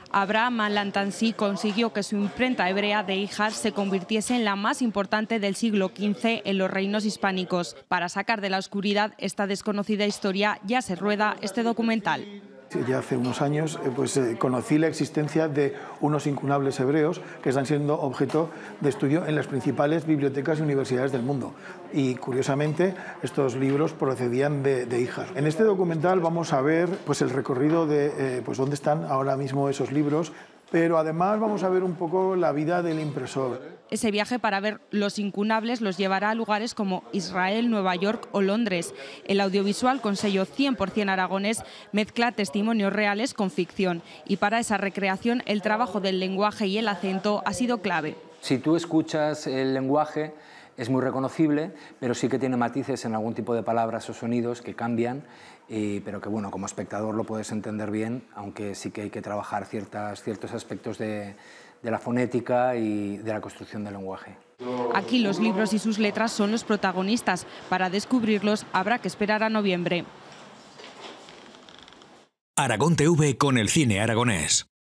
Abraham al-Lantansi consiguió que su imprenta hebrea de Ijar se convirtiese en la más importante del siglo XV en los reinos hispánicos. Para sacar de la oscuridad esta desconocida historia ya se rueda este documental. Ya hace unos años conocí la existencia de unos incunables hebreos que están siendo objeto de estudio en las principales bibliotecas y universidades del mundo. Y curiosamente estos libros procedían de Ijar. En este documental vamos a ver el recorrido de dónde están ahora mismo esos libros, pero además vamos a ver un poco la vida del impresor. Ese viaje para ver los incunables los llevará a lugares como Israel, Nueva York o Londres. El audiovisual con sello 100% aragonés mezcla testimonios reales con ficción y para esa recreación el trabajo del lenguaje y el acento ha sido clave. Si tú escuchas el lenguaje es muy reconocible, pero sí que tiene matices en algún tipo de palabras o sonidos que cambian, pero que bueno, como espectador lo puedes entender bien, aunque sí que hay que trabajar ciertos aspectos de la fonética y de la construcción del lenguaje. Aquí los libros y sus letras son los protagonistas. Para descubrirlos habrá que esperar a noviembre. Aragón TV con el cine aragonés.